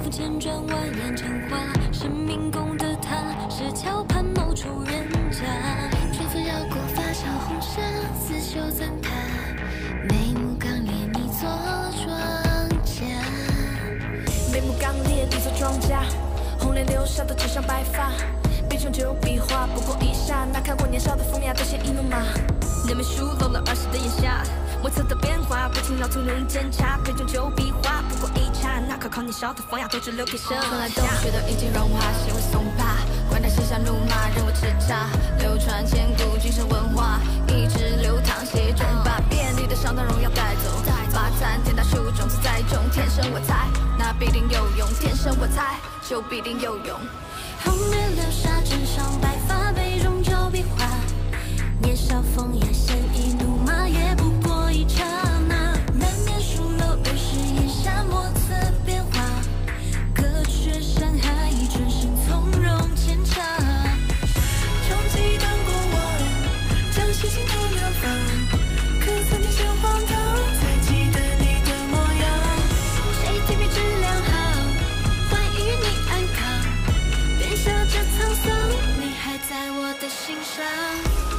辗转蜿蜒成花，生命宫的他是桥畔某处人家。春风绕过发梢红纱，刺绣赞他眉目刚烈，你做庄稼。 眉目刚烈，你做庄稼，红莲流沙的纸上白发。 杯中酒比划，不过一刹那，看过年少的风雅，都显一怒马。人们疏漏了儿时的眼下，莫测的变化，不轻饶从容人监察。杯中酒比划，不过一刹那，考年少的风雅，都只留给剩下。 春来冬雪都已经融化，谁会松怕？管他嬉笑怒骂，任我叱咤。流传千古，今生文化，一直流淌血中，把遍地的伤痛荣耀带走。把参天大树种子栽种，天生我材，那必定有用。天生我材，就必定有用。 红莲流沙，枕上白发，杯中酒比划。年少风雅，鲜衣怒马，也不过一刹那。难免疏漏儿时眼下，莫测变化。隔却山海，转身从容牵插。冲击荡过我，将心情透远方。可曾听见荒唐，才记得你的模样。谁提笔质量好，欢与你安康。 便笑着沧桑，你还在我的心上。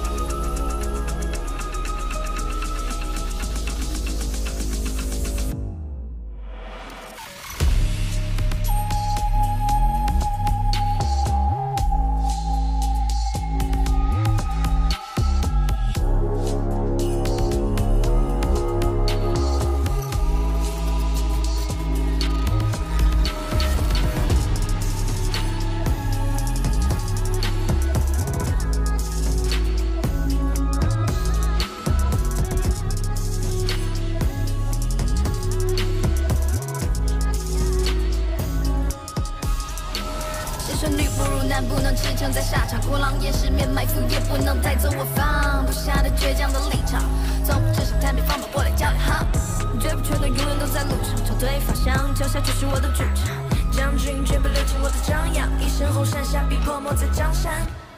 顺律不如难，不能驰骋在沙场，孤狼也是面埋伏，也不能带走我放不下的倔强的立场。从纸上谈兵，放马过来较量好，绝不缺的永远都在路上。朝对方向，脚下就是我的主场。将军绝不留情我的张扬，一身红衫下，逼迫莫在江山。